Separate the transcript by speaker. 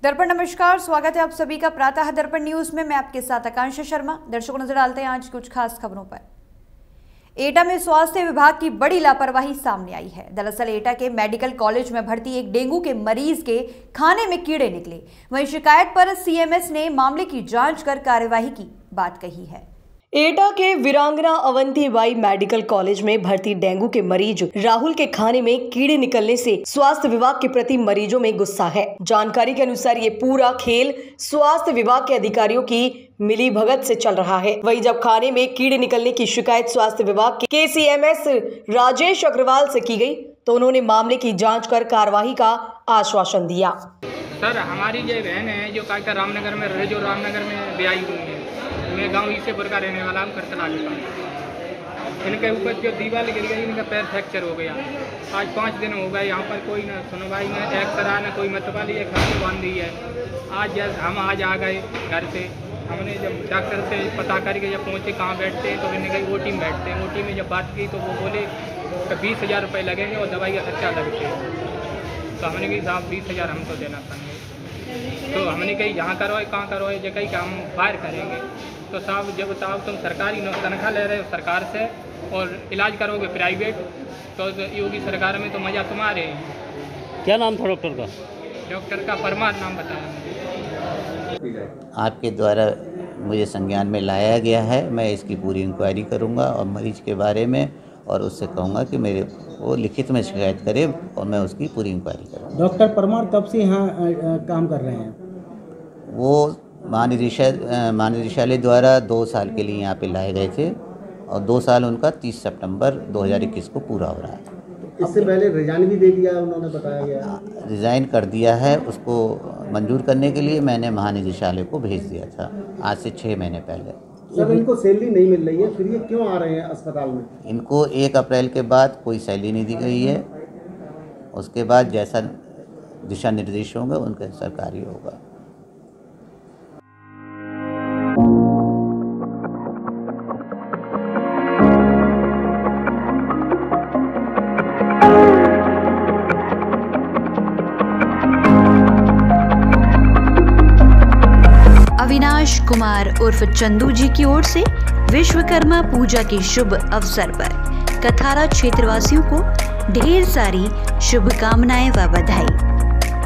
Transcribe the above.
Speaker 1: दर्पण नमस्कार, स्वागत है आप सभी का प्रातः दर्पण न्यूज में। मैं आपके साथ आकांक्षा शर्मा। दर्शकों नजर डालते हैं आज कुछ खास खबरों पर। एटा में स्वास्थ्य विभाग की बड़ी लापरवाही सामने आई है। दरअसल एटा के मेडिकल कॉलेज में भर्ती एक डेंगू के मरीज के खाने में कीड़े निकले। वहीं शिकायत पर सीएमएस ने मामले की जांच कर कार्यवाही की बात कही है।
Speaker 2: एटा के वीरांगना अवंतीबाई मेडिकल कॉलेज में भर्ती डेंगू के मरीज राहुल के खाने में कीड़े निकलने से स्वास्थ्य विभाग के प्रति मरीजों में गुस्सा है। जानकारी के अनुसार ये पूरा खेल स्वास्थ्य विभाग के अधिकारियों की मिलीभगत से चल रहा है। वहीं जब खाने में कीड़े निकलने की शिकायत स्वास्थ्य विभाग के सीएमएस राजेश अग्रवाल से की गई तो उन्होंने मामले की जाँच कर कार्यवाही का आश्वासन दिया।
Speaker 3: सर, हमारी जो बहन है जो काका रामनगर में रहे, जो रामनगर में ब्याही हुई है, मैं गांव ईसेपुर का रहने वाला हूँ, करतला के पास। इनके ऊपर जो दीवार गिर गई, इनका पैर फ्रैक्चर हो गया। आज 5 दिन हो गए, यहाँ पर कोई न सुनवाई न एक्सरा न कोई मतवा लिए, खांसी बांध दी है। हम आज आ गए घर से। हमने जब डॉक्टर से पता करके जब पहुँचे कहाँ बैठते हैं, तो मैंने कही ओटी में बैठते हैं। ओटी में जब बात की तो वो बोले तो 20,000 रुपये लगेंगे और दवाई का खर्चा लगते हैं। तो हमने कही साहब 20,000 हमको देना पड़ेंगे। तो हमने कही यहाँ करवाए कहाँ करवाए, जो कही कि हम फायर करेंगे। तो साहब जब बताओ तुम सरकारी तनख्वाह ले रहे हो सरकार से और इलाज करोगे प्राइवेट, तो योगी सरकार में तो मज़ा तुम्हारे हैं।
Speaker 4: क्या नाम था डॉक्टर का?
Speaker 3: डॉक्टर का परमार नाम बताया।
Speaker 5: आपके द्वारा मुझे संज्ञान में लाया गया है। मैं इसकी पूरी इंक्वायरी करूंगा और मरीज के बारे में और उससे कहूंगा कि मेरे वो लिखित में शिकायत करे और मैं उसकी पूरी इंक्वायरी करूँगा।
Speaker 6: डॉक्टर परमार कब से यहाँ काम कर रहे हैं?
Speaker 5: वो महानिदेशालय द्वारा 2 साल के लिए यहाँ पे लाए गए थे और 2 साल उनका 30 सितंबर 2021 को पूरा हो रहा है।
Speaker 6: इससे पहले रिजाइन भी दे दिया उन्होंने, बताया गया।
Speaker 5: रिज़ाइन कर दिया है। उसको मंजूर करने के लिए मैंने महानिदेशालय को भेज दिया था आज से 6 महीने पहले।
Speaker 6: सर, इनको सैलरी नहीं मिल रही है, फिर ये क्यों आ रहे हैं अस्पताल में?
Speaker 5: इनको 1 अप्रैल के बाद कोई सैलरी नहीं दी गई है। उसके बाद जैसा दिशा निर्देश होंगे उनके सरकारी होगा।
Speaker 1: अविनाश कुमार उर्फ चंदू जी की ओर से विश्वकर्मा पूजा के शुभ अवसर पर कथारा क्षेत्रवासियों को ढेर सारी शुभकामनाएं व बधाई।